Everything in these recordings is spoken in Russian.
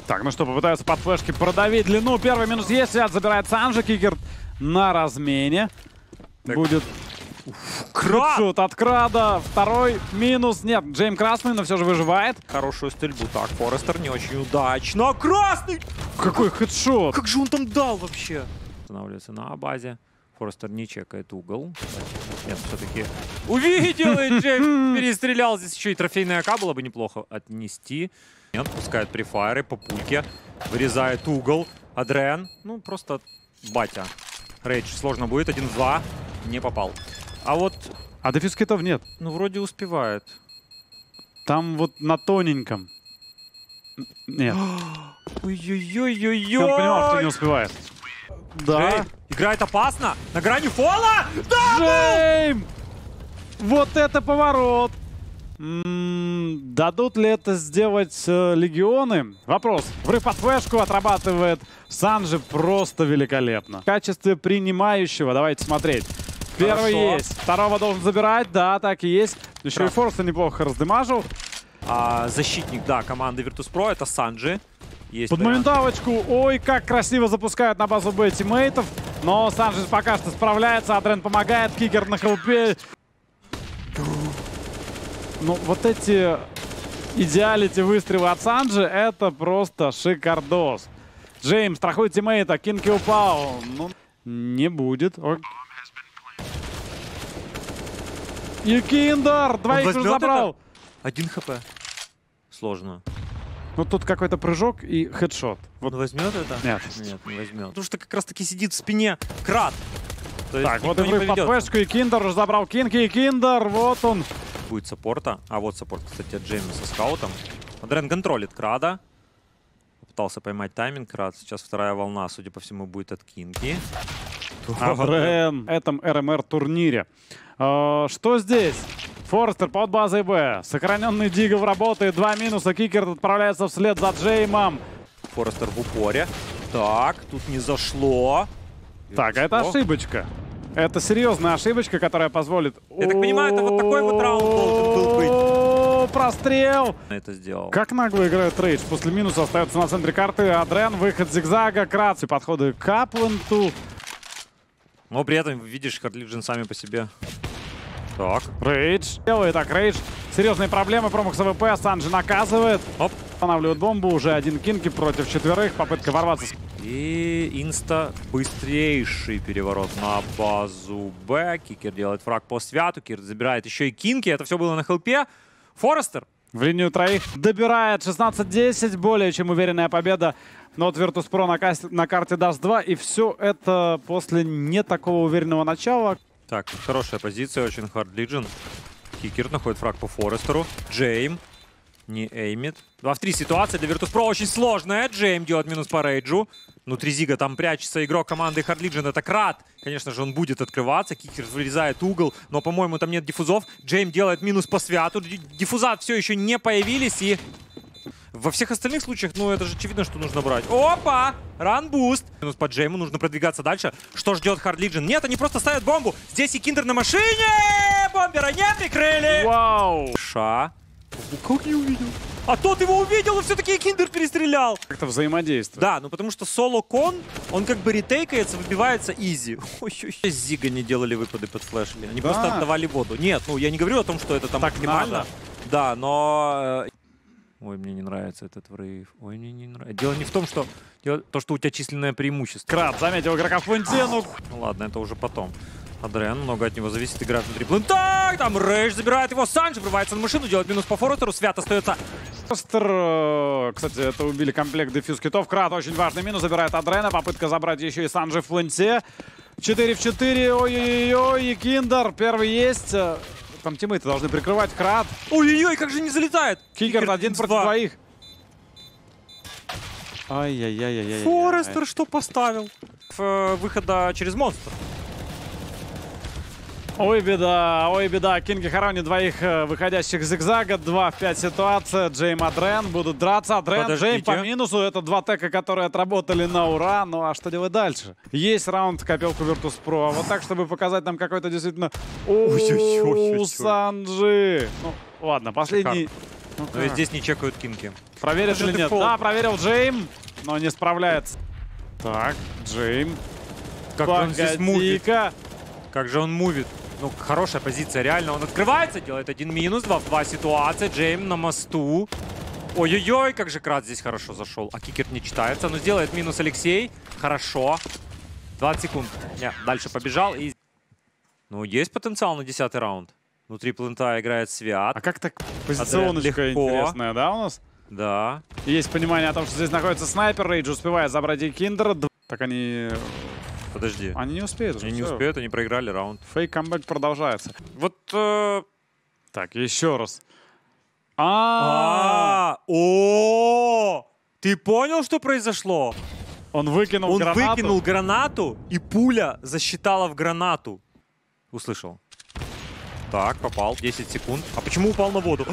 Так, ну что, попытаются под флешки продавить длину. Первый минус есть, Свят забирает Санжи, Кикер на размене. Так. Будет хедшот от Крада. Второй минус. Нет, Джейм красный, но все же выживает. Хорошую стрельбу. Так, Форестер не очень удачно. Красный! Какой хедшот! Как же он там дал вообще? Останавливается на базе. Форестер не чекает угол. Нет, все-таки увидел, и Джейм перестрелял. Здесь еще и трофейная АК было бы неплохо отнести. Нет, пускает префайры по пульке. Вырезает угол. Адриан, ну просто батя. Рейдж сложно будет, 1-2. Не попал. А вот... А дефьюз китов нет. Ну, вроде успевает. Там вот на тоненьком. Нет. Ой-ой-ой-ой-ой. Он понимал, что не успевает. Да. Джейм играет опасно. На грани фола. Да! Джейм! Вот это поворот. Дадут ли это сделать легионы? Вопрос. Врыв под флешку отрабатывает Санжи просто великолепно. В качестве принимающего давайте смотреть. Первый есть. Второго должен забирать. Да, так и есть. Еще и Форстер неплохо раздымажил. Защитник, да, команды Virtus.pro это Санжи. Есть под моменталочку. Ой, как красиво запускают на базу Б тиммейтов. Но Санжи пока что справляется. Адриан помогает. Кикер на хелпе. Ну, вот эти идеалити выстрелы от Санжи, это просто шикардос. Джейм страхует тиммейта, Кинки упал. Ну, не будет. Юкиндар! Двоих уже забрал. 1 хп. Сложно. Ну, тут какой-то прыжок и хедшот. Вот. Он возьмет это? Нет. Нет, не возьмет. Потому что как раз-таки сидит в спине Крат. Так, вот и врыв под флешку, и Киндер уже забрал Кинки, и Киндер, вот он. Будет саппорта. А вот саппорт, кстати, от Джейма со скаутом. Адриан контролит Крада. Пытался поймать тайминг Крад. Сейчас вторая волна, судя по всему, будет от Кинки. Адриан в этом РМР турнире. Что здесь? Форестер под базой Б. Сохраненный Дигов работает. 2 минуса. Кикер отправляется вслед за Джеймом. Форестер в упоре. Так, тут не зашло. Так, это ошибочка. Это серьезная ошибочка, которая позволит... Я так понимаю, это вот такой вот раунд должен был быть. Прострел! Это сделал. Как нагло играет Рейдж. После минуса остается на центре карты Адриан. Выход зигзага. Крац и подходы к Капланту. Но при этом, видишь, Хардлиджен сами по себе. Так. Рейдж. Делает так, Рейдж. Серьезные проблемы. Промах с АВП. Санжи наказывает. Оп. Останавливает бомбу. Уже один Кинки против 4. Попытка ворваться. И инста быстрейший переворот на базу Б. Кикер делает фраг по Святу. Кикер забирает еще и Кинки. Это все было на хелпе. Форестер. В линию троих добирает 16-10. Более чем уверенная победа. Но вот Virtus.pro на карте даст 2. И все это после не такого уверенного начала. Так, хорошая позиция. Очень Хардлиджен. Кикер находит фраг по Форестеру. Джейм не эймит. 2 в 3 ситуация для Virtus.pro очень сложная. Джейм делает минус по Рейджу. Внутри Зига там прячется игрок команды Хардлиджен. Это Крат. Конечно же, он будет открываться. Кикер вырезает угол. Но, по-моему, там нет диффузов. Джейм делает минус по Святу. Диффуза все еще не появились. И во всех остальных случаях, ну, это же очевидно, что нужно брать. Опа! Ранбуст. Минус по Джейму. Нужно продвигаться дальше. Что ждет Хардлиджен? Нет, они просто ставят бомбу. Здесь и Киндер на машине. Бомбера не прикрыли. Вау! Ша. Как не увидел? А тот его увидел, и все-таки Киндер перестрелял. Как-то взаимодействие. Да, ну потому что соло-кон, он как бы ретейкается, выбивается изи. Ой-ой-ой. Зига не делали выпады под флешами. Они просто отдавали воду. Нет, ну я не говорю о том, что это там так оптимально. Да, но... Ой, мне не нравится этот врыв. Ой, мне не нравится. Дело не в том, что... То, что у тебя численное преимущество. Крат заметил игрока в пленте. Ну ладно, это уже потом. Адриан, много от него зависит, игра внутри плента. Там Рейдж забирает его, Санжи врывается на машину, делает минус по Форестеру, Свят остается. Форестер, кстати, это убили комплект дефьюз китов. Крат очень важный минус, забирает Адриана, попытка забрать еще и Санжи в фленте. 4 в 4, ой-ой-ой, и Киндер, первый есть. Там тиммейты должны прикрывать, Крат. Ой-ой-ой, как же не залетает. Кикер 1 против 2. Ай-яй-яй-яй-яй. Форестер что поставил? Выхода через монстр. Ой, беда, Кинги хоронит двоих выходящих зигзага, 2 в 5 ситуация, Джейм Адриан будут драться, Адриан, Джейм по минусу, это 2 тека, которые отработали на ура, ну а что делать дальше? Есть раунд в копилку Virtus.pro, а вот так, чтобы показать нам какой-то действительно... Санжи! Ну, ладно, последний... Но здесь не чекают Кинги. Проверит или нет? Да, проверил Джейм, но не справляется. Так, Джейм. Как он здесь мувит. Погоди-ка. Как же он мувит. Ну, хорошая позиция, реально. Он открывается, делает 1 минус, 2 в 2 ситуация. Джейм на мосту. Ой-ой-ой, как же Крат здесь хорошо зашел. А кикер не читается. Но сделает минус Алексей. Хорошо. 20 секунд. Не, дальше побежал. И... Ну, есть потенциал на 10-й раунд. Внутри плента играет Свят. А как так позиционочка интересная, да, у нас? Да. Есть понимание о том, что здесь находится снайпер. Рейдж успевает забрать и Киндера. Так они... Подожди. Они не успеют. Они не успеют, они проиграли раунд. Фейк-камбэк продолжается. Вот... Так, еще раз. О! Ты понял, что произошло? Он выкинул гранату. Он выкинул гранату, и пуля засчитала в гранату. Услышал. Так, попал. 10 секунд. А почему упал на воду?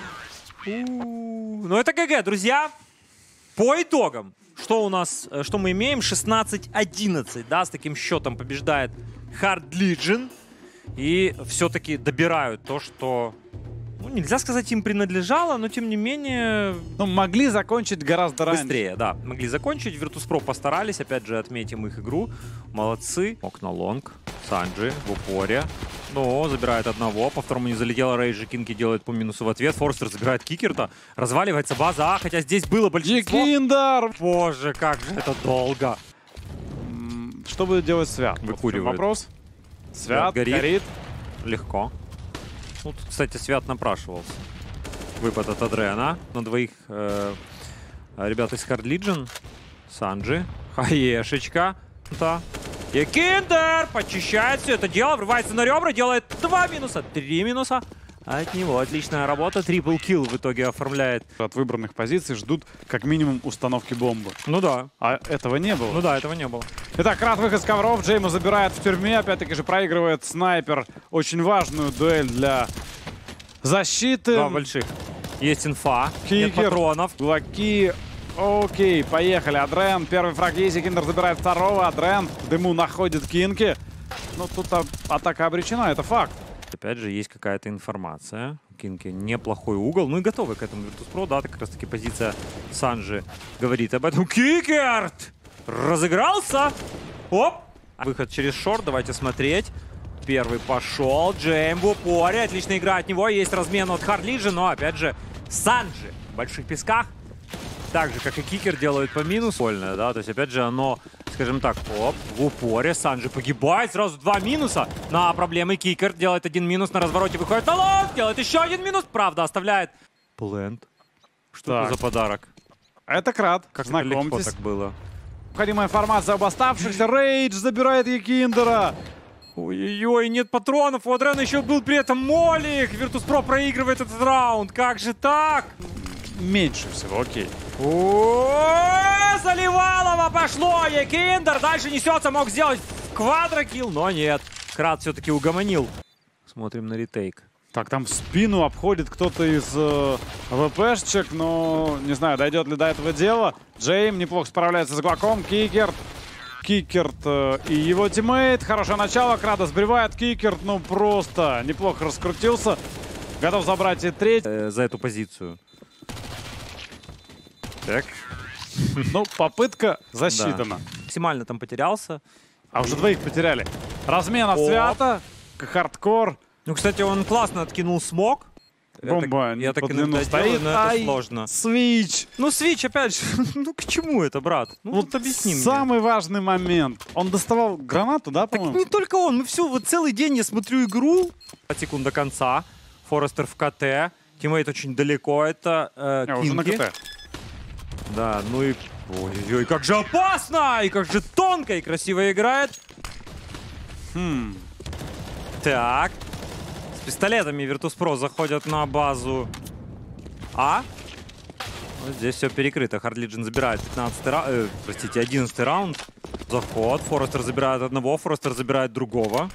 Ну это ГГ, друзья. По итогам. Что у нас, что мы имеем? 16-11, да, с таким счетом побеждает Hard Legion. И все-таки добирают то, что, ну, нельзя сказать, им принадлежало, но тем не менее... Ну, могли закончить гораздо раньше. Быстрее, да. Могли закончить. Virtus.pro постарались. Опять же, отметим их игру. Молодцы. Окна лонг. Санджи в упоре. Но забирает одного. По второму не залетело. Рейджи Кинки делает по минусу в ответ. Форстер забирает кикерта. Разваливается база. Хотя здесь было большинство. Киндер! Боже, как же это долго. Что будет делать Свят? Выкуривает. Вот вопрос. Свят горит. Легко. Ну, тут, кстати, Свят напрашивался. Выпад от Адрена на двоих ребят из Hard Legion. Санджи. Хаешечка. Да. И Киндер почищает все это дело, врывается на ребра, делает 2 минуса, 3 минуса. От него отличная работа, трипл килл в итоге оформляет. От выбранных позиций ждут как минимум установки бомбы. Ну да. А этого не было. Ну да, этого не было. Итак, Крат выход с ковров, Джейма забирает в тюрьме, опять-таки же проигрывает снайпер. Очень важную дуэль для защиты. 2 больших. Есть инфа, Кикер. нет патронов. Глоки. Окей, поехали. Адрен, первый фраг есть, Киндер забирает второго. Адрен в дыму находит Кинки. Ну, тут атака обречена, это факт. Опять же, есть какая-то информация. Кинки неплохой угол. Ну и готовы к этому Virtus.pro, да, как раз таки позиция Санджи говорит об этом. Кикерт! Разыгрался! Оп! Выход через шорт, давайте смотреть. Первый пошел, Джейм в упоре. Отличная игра от него, есть размен от Hard Legion, но опять же Санджи в больших песках. Так же, как и Кикер, делают по минусу. Больно, да, то есть опять же оно, скажем так, оп, в упоре. Санджи погибает, сразу 2 минуса на проблемы. Кикер делает 1 минус, на развороте выходит на лонг, делает еще 1 минус, правда, оставляет. Плент. Что это за подарок? Это Крат, как это легко знакомьтесь. так было. Необходимая информация об оставшихся. Рейдж забирает Екиндера. Ой-ой-ой, нет патронов, у Адрена еще был при этом Молик. Virtus.pro проигрывает этот раунд, как же так? Меньше всего, окей. О, Заливалово пошло! Екиндер дальше несется, мог сделать квадрокилл, но нет. Крат все-таки угомонил. Смотрим на ретейк. Так, там в спину обходит кто-то из ВПшечек, но не знаю, дойдет ли до этого дела. Джейм неплохо справляется с Глоком. Кикерт и его тиммейт. Хорошее начало. Крата сбривает. Кикерт, ну просто неплохо раскрутился. Готов забрать и третий. За эту позицию. Так. Ну, попытка засчитана. Да. Максимально там потерялся. А уже двоих потеряли. Размен от Свята. Хардкор. Ну, кстати, он классно откинул смог. Бомба я так иногда стоит, но это сложно. Свич. Ну, свич, опять же, ну к чему это, брат? Ну, вот объясни мне. Самый важный момент. Он доставал гранату, да, по-моему? Так не только он, мы все, вот целый день я смотрю игру. 5 секунд до конца. Форестер в КТ. Тиммейт очень далеко, это уже на КТ. Да, ну и... Ой-ой-ой, как же опасно! И как же тонко и красиво играет. Так. С пистолетами Virtus.pro заходят на базу А. Вот здесь все перекрыто. Hard Legion забирает 11 раунд. Заход. Форестер забирает одного, Форестер забирает другого.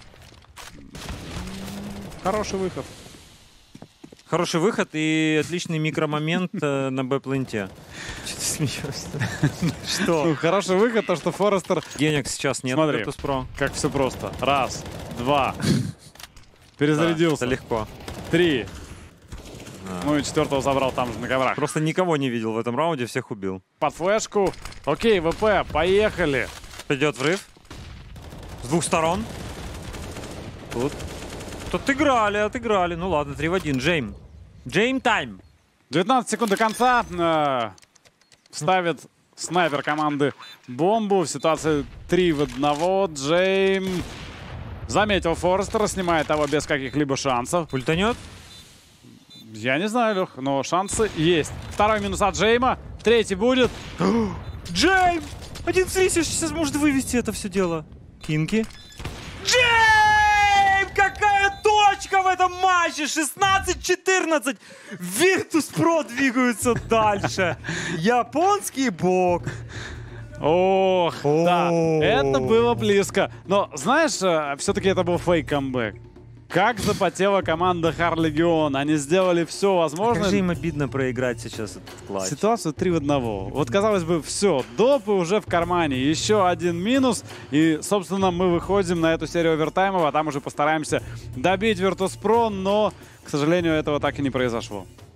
Хороший выход. Хороший выход и отличный микромомент на Б-пленте. Что ты смеешься? Что? Ну, хороший выход, то что Форестер... Денег сейчас нет. Смотри, Virtus.pro. как все просто. Раз, два. Перезарядился. Да, это легко. 3. Ну и 4-го забрал там же на коврах. Просто никого не видел в этом раунде, всех убил. Под флешку. Окей, ВП, поехали. Идет взрыв. С двух сторон. Тут отыграли. Ну ладно, 3 в 1. Джейм. Джейм тайм. 19 секунд до конца. Ставит снайпер команды бомбу. В ситуации 3 в 1. Джейм заметил Форестера, снимает его без каких-либо шансов. Ультанет? Я не знаю, Лех, но шансы есть. Второй минус от Джейма. Третий будет. Джейм! 1-3 сейчас может вывести это все дело. Кинки. Джейм! Какая точка в этом матче! 16-14! Virtus.pro двигаются дальше. Японский бог. Ох, да, это было близко. Но, знаешь, все-таки это был фейк-камбэк. Как запотела команда Харлегион. Они сделали все возможное. Как же им обидно проиграть сейчас этот клатч. Ситуацию 3 в 1. Вот, казалось бы, все, допы уже в кармане. Еще один минус. И, собственно, мы выходим на эту серию овертаймов, а там уже постараемся добить Virtus.pro, но, к сожалению, этого так и не произошло.